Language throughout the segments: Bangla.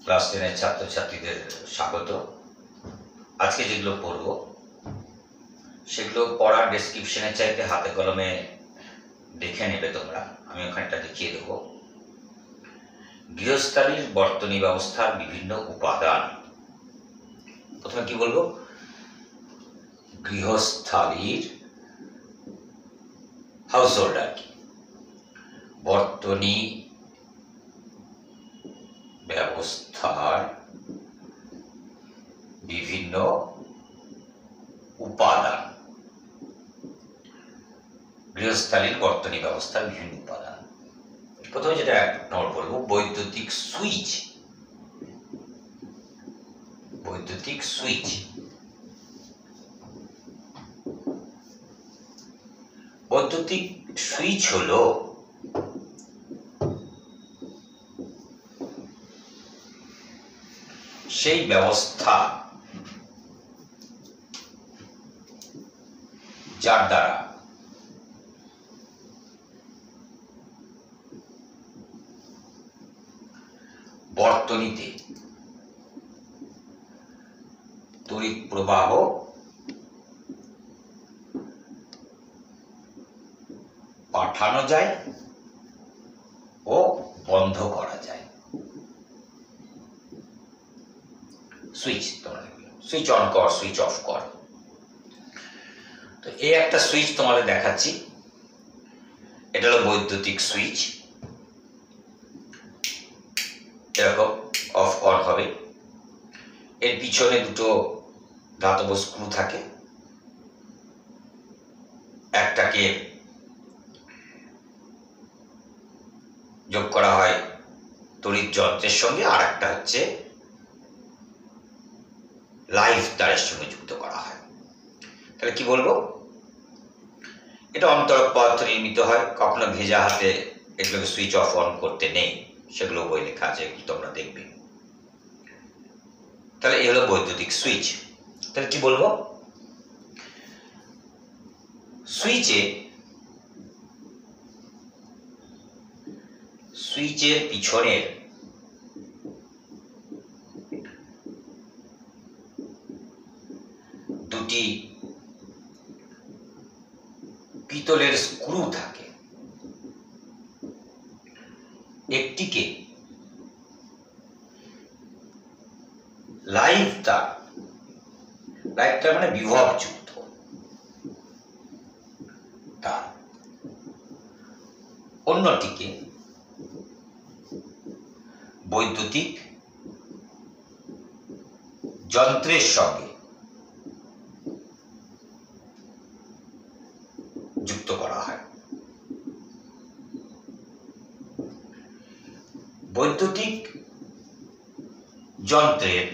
ক্লাস 10 এর ছাত্রছাত্রীদের স্বাগত। আজকে যেগুলো পড়ব সেগুলো পড়ার ডেসক্রিপশনের চাইতে হাতে কলমে দেখে নেবে তোমরা। আমি ওখানটা দেখিয়ে দেব। গৃহস্থালির বর্তনী ব্যবস্থার বিভিন্ন উপাদান। প্রথমে কি বলবো? গৃহস্থালির হাউসহোল্ডার কি বর্তনী ব্যবস্থার বিভিন্ন উপাদান। গৃহস্থালির বর্তনী ব্যবস্থার বিভিন্ন উপাদান। প্রথমে যেটা এক নম্বর বলবো, বৈদ্যুতিক সুইচ। বৈদ্যুতিক সুইচ বৈদ্যুতিক সুইচ হলো সেই ব্যবস্থা যার দ্বারা বর্তনীতে তড়িৎ প্রবাহ পাঠানো যায় ও বন্ধ করা যায়। সুইচ তোমরা সুইচ অন কর, সুইচ অফ কর। তো এই একটা সুইচ তোমাদের দেখাচ্ছি। এটা হলো বৈদ্যুতিক সুইচ। এরকম অফ অন হবে। এর পিছনে দুটো ধাতব স্ক্রু থাকে। একটাকে যোগ করা হয় তড়িৎ যন্ত্রের সঙ্গে, আর একটা হচ্ছে লাইভ তারের সঙ্গে যুক্ত করা হয়। তাহলে কি বলবো? এটা অন্তরক পদার্থ নির্মিত হয়। কখনো ভেজা হাতে এগুলোকে সুইচ অফ অন করতে নেই, সেগুলো বই লেখা আছে, এগুলো তোমরা দেখবে। তাহলে এই হলো বৈদ্যুতিক সুইচ। তাহলে কি বলবো? সুইচের পিছনের দুটি পিতলের স্ক্রু থাকে। একটিকে লাইভ তার, লাইভ তার মানে বিভবযুক্ত তার, অন্যটিকে বৈদ্যুতিক যন্ত্রের সঙ্গে যুক্ত করা হয়। বৈদ্যুতিক যন্ত্রের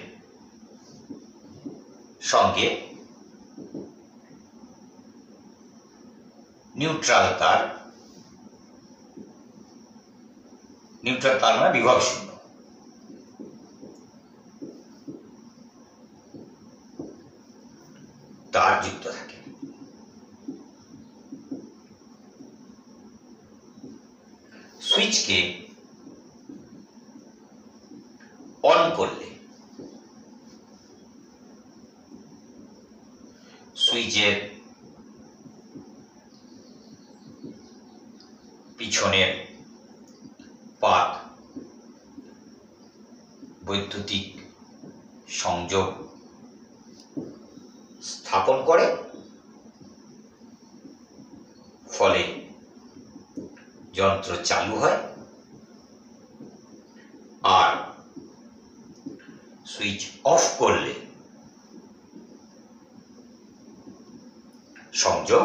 সঙ্গে নিউট্রাল তার, নিউট্রাল তার মানে বিভব শূন্য, তার যুক্ত থাকে। সুইচকে অন করলে সুইচের পিছনের পাত বৈদ্যুতিক সংযোগ স্থাপন করে, ফলে যন্ত্র চালু হয়। আর সুইচ অফ করলে সংযোগ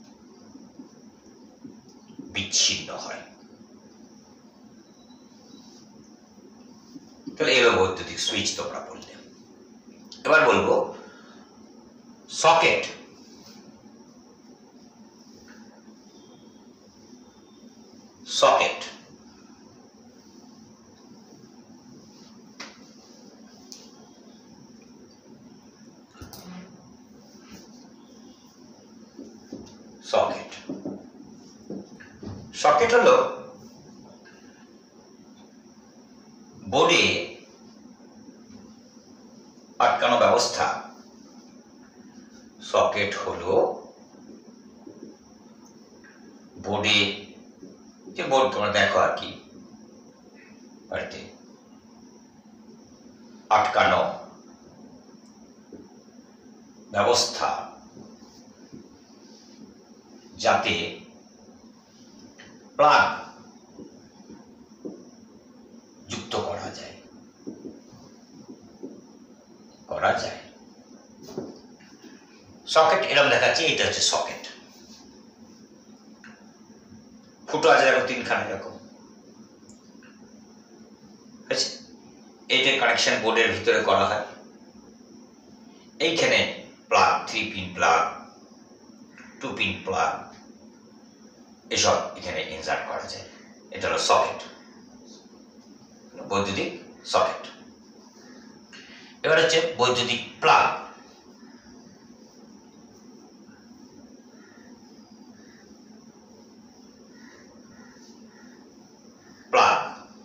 বিচ্ছিন্ন হয়। তাহলে এলো বৈদ্যুতিক সুইচ তোমরা বললে। এবার বলবো সকেট। সকেট সকেট সকেট হলো বোর্ডে ব্যবস্থা। সকেট হলো বোর্ডে, যে বোর্ড তোমরা দেখো আর কি বাড়িতে, আটকানো ব্যবস্থা, যাতে প্লাগ যুক্ত করা যায়। সকেট এরকম দেখাচ্ছি, এটা হচ্ছে সকেট। ফুটো আছে দেখো তিনখানা এরকম, এইটা কানেকশন বোর্ডের ভিতরে করা হয়। এইখানে plug, 3 pin plug, 2 pin plug, এসব এখানে ইনসার্ট করা যায়। এটা হলো সকেট, বৈদ্যুতিক সকেট। এবার হচ্ছে বৈদ্যুতিক প্লাগ। প্লাগ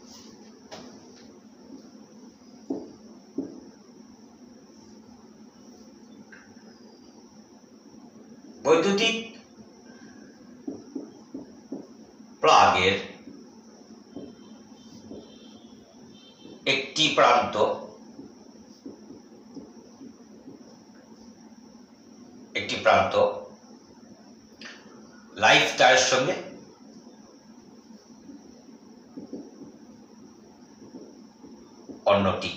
বৈদ্যুতিক প্লাগের একটি প্রান্ত লাইভ তারের সঙ্গে অন্যটি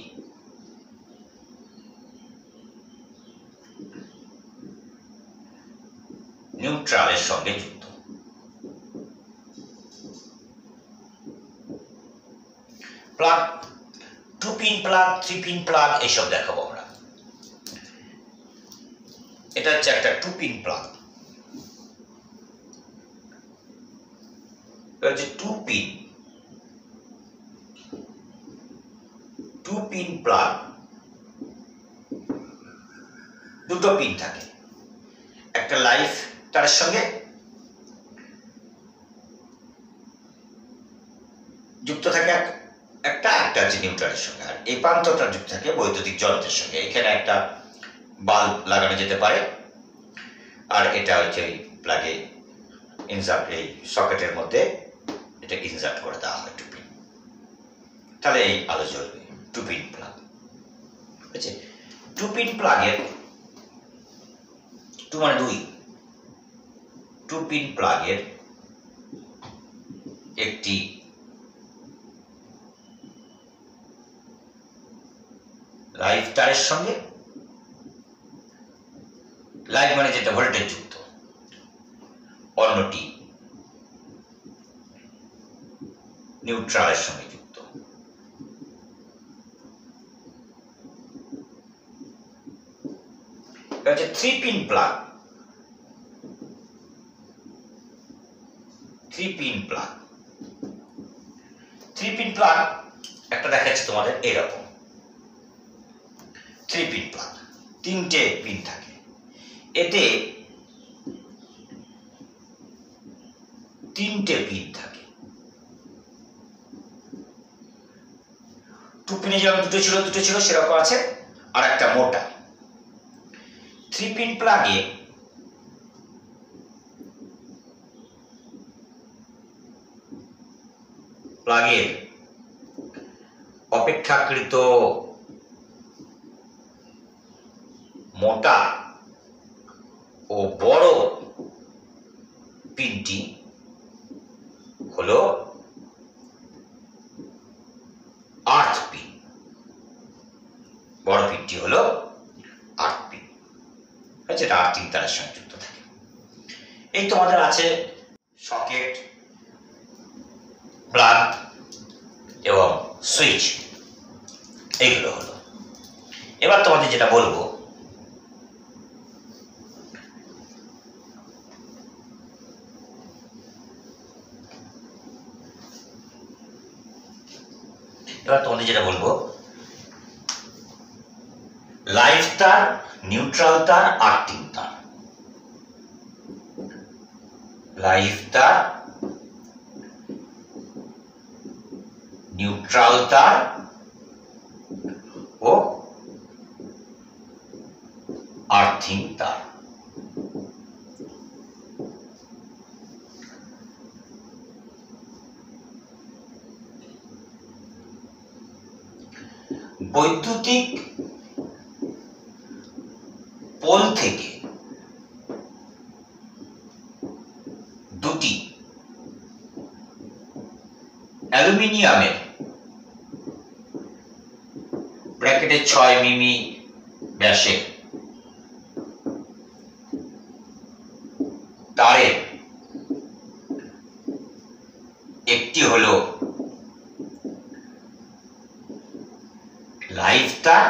নিউট্রালের সঙ্গে যুক্ত। Plug, 2 pin plug, 3 pin plug এইসব দেখাবো আমরা। এটা হচ্ছে একটা 2 পিন প্লাগ। এটা হচ্ছে 2 পিন প্লাগ। দুটো পিন থাকে, একটা লাইভ তারের সঙ্গে যুক্ত থাকে, একটা হচ্ছে নিউট্রালের সঙ্গে, আর এই প্রান্তটা যুক্ত থাকে বৈদ্যুতিক যন্ত্রের সঙ্গে। এখানে একটা বাল্ব লাগানো যেতে পারে, আর এটা হচ্ছে এই প্লাগে ইনসার্ট, এই সকেটের মধ্যে এটা ইনসার্ট করে দেওয়া হয় 2 পিন, তাহলে এই আলো জ্বলবে। 2 পিন প্লাগ, বুঝছে? 2 পিন প্লাগের 2 মানে 2 পিন প্লাগের একটি লাইভ তারের সঙ্গে, লাইভ মানে যেটা ভোল্টেজ যুক্ত, অন্যটি নিউট্রালের সঙ্গে যুক্ত। এটা হচ্ছে 3 পিন প্লাগ। 3 পিন প্লাগ একটা দেখাচ্ছি তোমাদের এরকম। 3 পিন প্লাগ, 3টে পিন থাকে। এতে 3টে পিন থাকে। 2 পিনে যেরকম দুটো ছিল সেরকম আছে, আর একটা মোটা। 3 পিন প্লাগে প্লাগের অপেক্ষাকৃত মোটা ও বড় পিনটি হলো আর্থ পিন। বড় পিনটি হলো আর্থ পিন, যেটা আর্থিং তারের সঙ্গে যুক্ত থাকে। এই তোমাদের আছে সকেট, প্লাগ এবং সুইচ, এইগুলো হলো। এবার তোমাদের যেটা বলবো, লাইভ তার, নিউট্রাল তার, আর্থিং তার। লাইভ তার, নিউট্রাল তার ও আর্থিং তার। বৈদ্যুতিক পোল থেকে দুটি অ্যালুমিনিয়ামের ব্র্যাকেটে 6 মিমি ব্যাসের তারের একটি হলো লাইভ তার,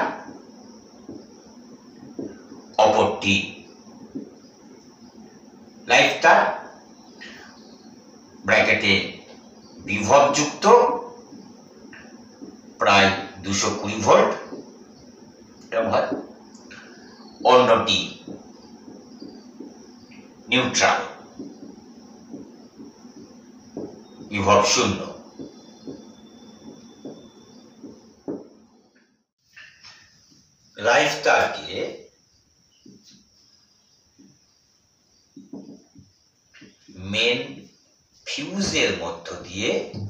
অপরটি লাইভ তার ব্র্যাকেটে বিভবযুক্ত প্রায় 220 ভোল্ট এরকম হয়, অন্যটি নিউট্রাল বিভব শূন্য। লাইভ তারকে মেন ফিউজের মধ্য দিয়ে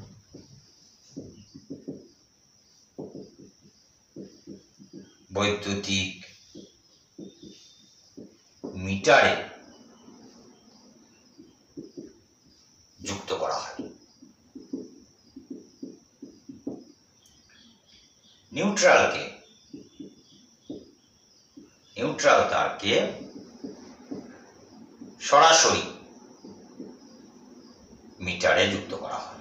বৈদ্যুতিক মিটারে যুক্ত করা হয়। নিউট্রাল তারকে সরাসরি মিটারে যুক্ত করা হয়।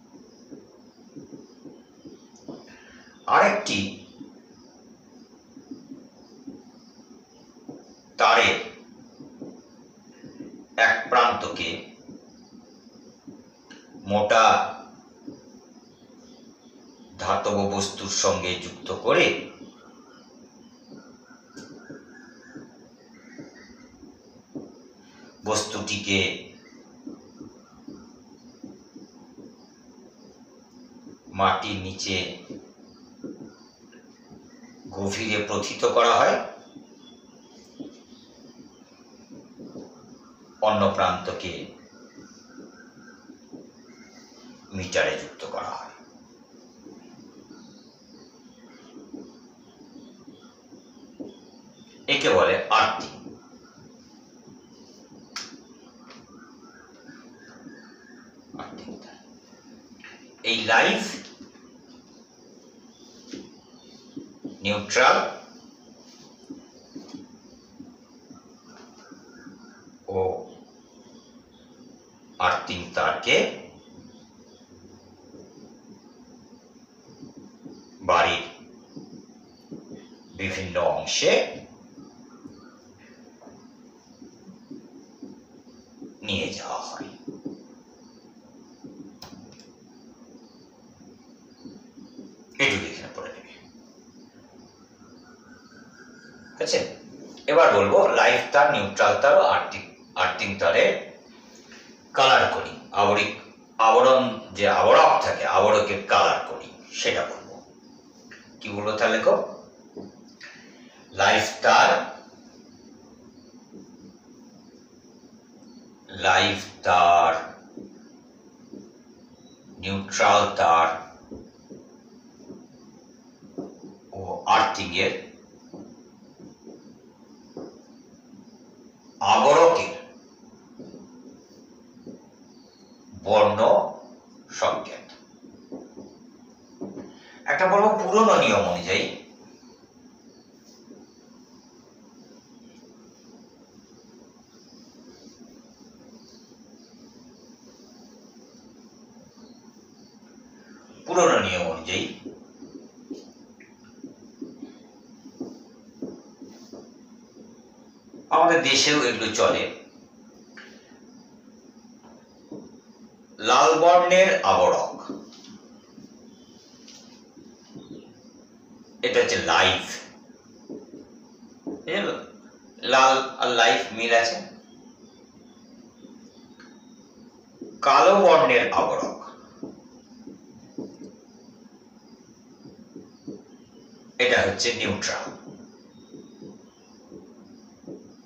আরেকটি তারের এক প্রান্তকে মোটা ধাতব বস্তুর সঙ্গে যুক্ত করে বস্তুটিকে মাটির নিচে গভীরে প্রথিত করা হয়, অন্য প্রান্তকে মিটারে যুক্ত করা হয়। একে বলে আর্থিং। এই লাইভ, নিউট্রাল ও আর্থিং তারকে বাড়ির বিভিন্ন অংশে নিয়ে যাওয়া হয়। এটুকু এখানে পড়ে নেবে। আচ্ছা, এবার বলবো লাইভ তার, নিউট্রাল তার ও আর্থিং তারের কালার করি, আবরণ যে আবরক থাকে, আবরকের কালার করি সেটা বলবো। কি বলবো তাহলে? লেখো, লাইভ তার, নিউট্রাল তার ও আর্থিং এর আবরকের বর্ণ সংকেত। একটা বলবো পুরনো নিয়ম অনুযায়ী আমাদের দেশেও এগুলো চলে। লাল বর্ণের আবরক, এটা হচ্ছে লাইভ। লাল আর লাইভ মিল আছে। কালো বর্ণের আবরক, এটা হচ্ছে নিউট্রাল।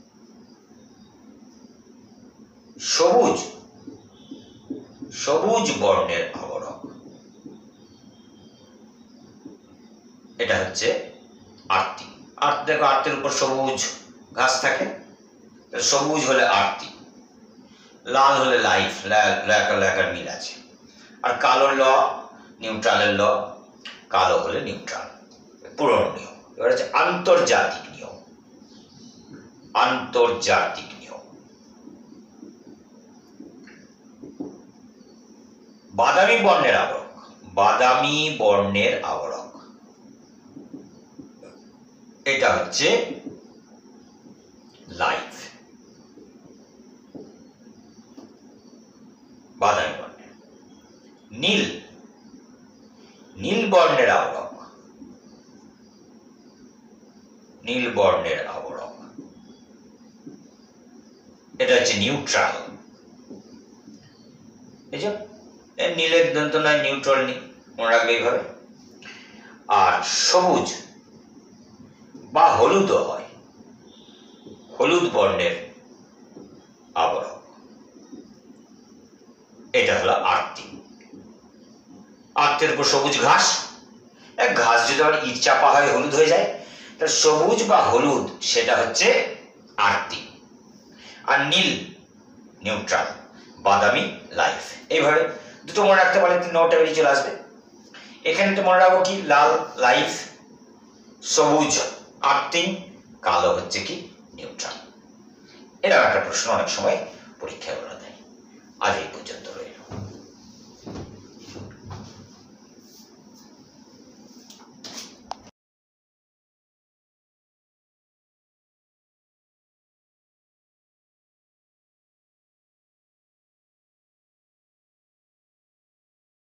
বর্ণের আবরক, এটা হচ্ছে আরতি। দেখো আরতির উপর সবুজ ঘাস থাকে, সবুজ হলে আরতি, লাল হলে লাইফ, ল্যাকার মিল আছে। আর কালোর ল নিউট্রালের ল, কালো হলে নিউট্রাল, পুরনো নিয়ম। এবার হচ্ছে আন্তর্জাতিক নিয়ম। আন্তর্জাতিক নিয়ম, বাদামি বর্ণের আবরক, বাদামি বর্ণের আবরক, এটা হচ্ছে লাইফ, বাদামি বর্ণের। নীল, নীল বর্ণের আবরক, নীল বর্ণের আবরক, এটা হচ্ছে নিউট্রাল। এই যে নীলের দন্ত নয়, নিউট্রাল নীল, মনে রাখবে এইভাবে। আর সবুজ বা হলুদও হয়, হলুদ বর্ণের আবরক, এটা হলো আরতি। আরতির উপর সবুজ ঘাস, ঘাস যদি আবার ইট চাপা হয় হলুদ হয়ে যায়, তাহলে সবুজ বা হলুদ সেটা হচ্ছে আরতি। আর নীল নিউট্রাল, বাদামি লাইফ। এইভাবে দুটো মনে রাখতে পারলে নোটে বেরিয়ে চলে আসবে। এখানে তো মনে রাখবো কি, লাল লাইফ, সবুজ আরতি, কালো হচ্ছে কি নিউট্রাল। এরকম একটা প্রশ্ন অনেক সময় পরীক্ষায় বলা দেয়। আজ এই পর্যন্ত রইল।